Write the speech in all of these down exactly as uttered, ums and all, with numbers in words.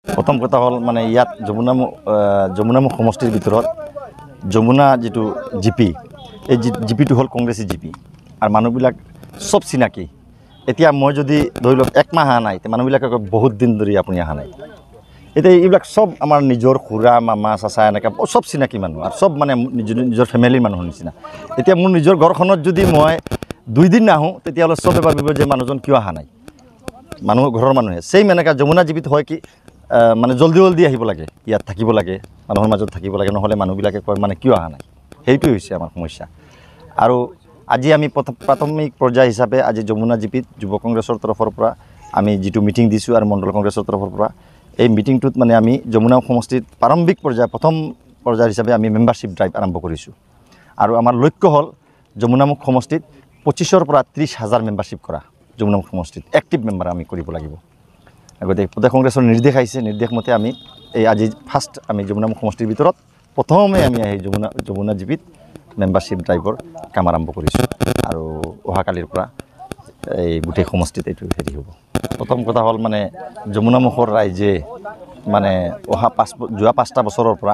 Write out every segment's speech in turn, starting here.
প্ৰথম কথা হ'ল মানে ইয়াত যমুনামুখ যমুনামুখ সমষ্টিৰ ভিতৰত যমুনা যেটো জিপি এই জিপিটো হ'ল কংগ্ৰেছী জিপি আৰু মানুহবিলাক সব চিনাকি এতিয়া মই যদি ধৰি লওক এক মাহ আহা নাই মানুহবিলাকে বহুত দিন ধৰি আপুনি আহা নাই এতিয়া এইবিলাক সব আমাৰ নিজৰ খুৰা মামা চাচা এনেকা সব চিনাকি মানুহ আৰু সব মানে নিজৰ ফ্যামিলিৰ মানুহৰ নিচিনা এতিয়া মোৰ নিজৰ ঘৰখনত যদি মই দুই দিন নাহো তেতিয়াহ'লে সবে ভাবিব যে মানুহজন কিয় আহা নাই মানুহ ঘৰৰ মানুহে সেই এনেকা যমুনা জিপিত হয় কি মানে জলদি জলদি আহিব লাগে ইয়াত থাকিব লাগে মানুহৰ মাজত থাকিব লাগে নহলে মানুহবিলাকে কয় মানে কিয় আহা নাই সেইটোই হৈছে আমাৰ সমস্যা আৰু আজি আমি প্ৰাথমিক পৰ্যায় হিচাপে আজি যমুনা জিপিত যুৱ কংগ্ৰেছৰ তৰফৰ পৰা আমি যেটো মিটিং দিছো আৰু মণ্ডল কংগ্ৰেছৰ তৰফৰ পৰা এই মিটিংটোত মানে আমি যমুনা সমষ্টিত প্ৰাৰম্ভিক পৰ্যায় প্ৰথম পৰ্যায় হিচাপে আমি মেম্বাৰশ্বিপ ড্ৰাইভ আৰম্ভ কৰিছো আৰু আমাৰ লক্ষ্য হ'ল যমুনামুখ সমষ্টিত পঁচিছৰ পৰা ত্ৰিছ হাজাৰ মেম্বাৰশ্বিপ কৰা যমুনামুখ সমষ্টিত এক্টিভ মেম্বাৰ আমি কৰিব লাগিব আগতে প্ৰদেশ কংগ্ৰেছৰ নিৰ্দেশ আহিছে নিৰ্দেশ মতে আমি এই আজি ফাৰ্ষ্ট আমি যমুনামুখ সমষ্টিৰ ভিতৰত প্ৰথমে আমি এই যমুনা যমুনা জিপিত মেম্বাৰশ্বিপ ড্ৰাইভৰ কাম আৰম্ভ কৰিছো আৰু অহাকালিৰ পৰা এই গোটেই সমষ্টিত এইটো হেৰি হ'ব প্ৰথম কথা হ'ল মানে যমুনামুখৰ ৰাইজে মানে অহা পাঁচ যোৱা পাঁচটা বছৰৰ পৰা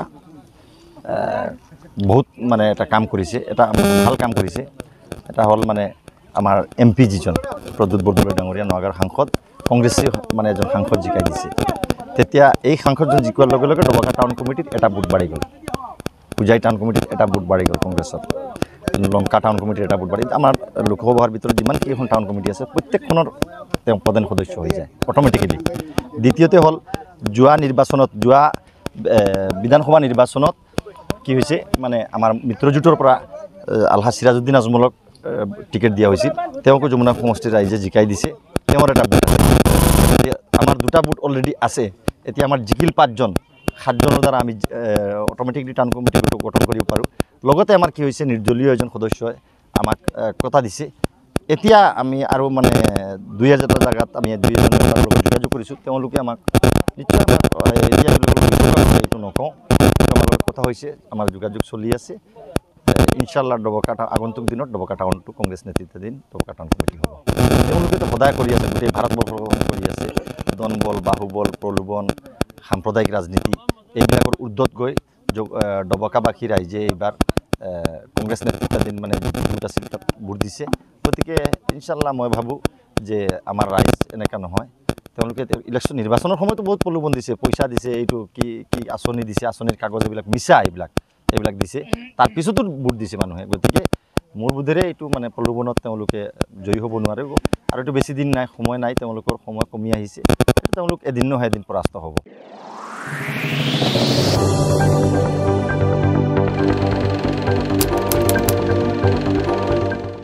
বহুত মানে এটা কাম কৰিছে এটা ভাল কাম কৰিছে এটা হ'ল মানে আমাৰ এমপি যিজন প্ৰদ্যুৎ বৰদলৈ ডাঙৰীয়া নগাঁৱৰ সাংসদ কংগ্ৰেছী মানে এজন সাংসদ জিকাই দিছে তেতিয়া এই সাংসদজন জিকোৱাৰ লগে লগে ডবকা টাউন কমিটিত এটা বুট বাঢ়ি গ'ল পূজাই টাউন কমিটিত এটা বুট বাঢ়ি গ'ল কংগ্ৰেছত লংকা টাউন কমিটিৰ এটা বুট বাঢ়ি আমাৰ লোকসভাৰ ভিতৰত যিমান কেইখন টাউন কমিটি আছে প্ৰত্যেকখনৰ তেওঁ প্ৰধান সদস্য হৈ যায় অট'মেটিকেলি দ্বিতীয়তে হ'ল যোৱা নিৰ্বাচনত যোৱা বিধানসভা নিৰ্বাচনত কি হৈছে মানে আমাৰ মিত্ৰজোঁটৰ পৰা আলহা সিৰাজউদ্দিন আজমলক টিকেট দিয়া হৈছিল তেওঁকো যমুনা সমষ্টিৰ ৰাইজে জিকাই দিছে তেওঁৰ এটা বুট আমাৰ দুটা বুট অলৰেডি আছে এতিয়া আমাৰ জিকিল পাঁচজন সাতজনৰ দ্বাৰা আমি অট'মেটিকলি টাউন কমিটিটো গঠন কৰিব পাৰোঁ লগতে আমাৰ কি হৈছে নিৰ্দলীয় এজন সদস্যই আমাক কথা দিছে এতিয়া আমি আৰু মানে দুই হাজাৰটা জায়গাত আমি দুই হাজাৰ লগত যোগাযোগ কৰিছোঁ তেওঁলোকে আমাক নিশ্চয় এতিয়া এইটো নকওঁ আমাৰ লগত কথা হৈছে আমাৰ যোগাযোগ চলি আছে ইনশাআল্লাহ ডবকা আগন্তুক দিনত ডবকা টাউনটো কংগ্ৰেছ নেতৃত্বাধীন ডবকা টাউন কমিটি হ'ব তেওঁলোকেতো সদায় কৰি আছে গোটেই ভাৰতবৰ্ষৰ কৰি আছে দনবল বাহুবল প্ৰলোভন সাম্প্ৰদায়িক ৰাজনীতি এইবিলাকৰ উৰ্ধত গৈ ডবকাবাসী ৰাইজে এইবাৰ কংগ্ৰেছ নেতৃত্বাধীন মানে বুট আছিল তাত বুট দিছে গতিকে ইনশাআল্লাহ মই ভাবোঁ যে আমাৰ ৰাইজ এনেকুৱা নহয় তেওঁলোকে ইলেকশ্যন নিৰ্বাচনৰ সময়তো বহুত প্ৰলোভন দিছে পইচা দিছে এইটো কি কি আঁচনি দিছে আঁচনিৰ কাগজ এইবিলাক মিছা এইবিলাক এইবিলাক দিছে তাৰপিছতো বুট দিছে মানুহে গতিকে মোৰ বোধেৰে এইটো মানে প্ৰলোভনত তেওঁলোকে জয়ী হ'ব নোৱাৰিব আৰু এইটো বেছি দিন নাই সময় নাই তেওঁলোকৰ সময় কমি আহিছে তেওঁলোক এদিন নহয় এদিন পৰাস্ত হ'ব